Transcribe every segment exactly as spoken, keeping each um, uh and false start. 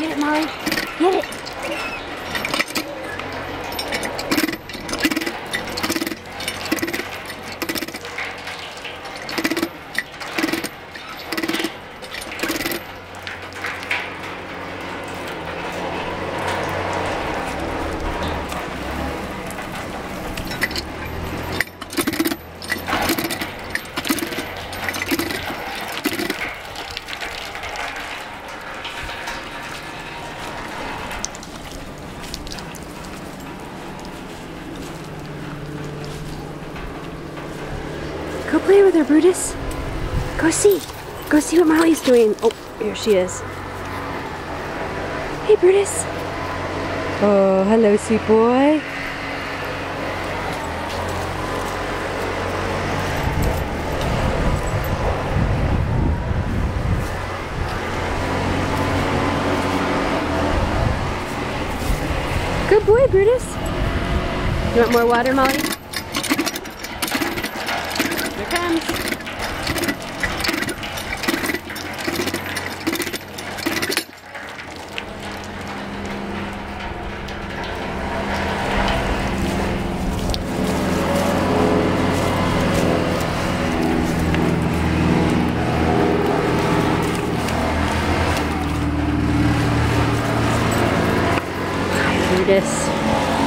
Get it, Molly. Get it. Go play with her, Brutus. Go see. Go see what Molly's doing. Oh, here she is. Hey, Brutus. Oh, hello, sweet boy. Good boy, Brutus. You want more water, Molly? Here it comes. Brutus.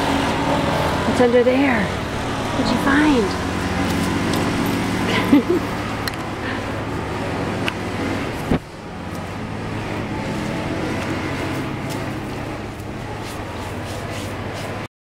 What's under there? What'd you find?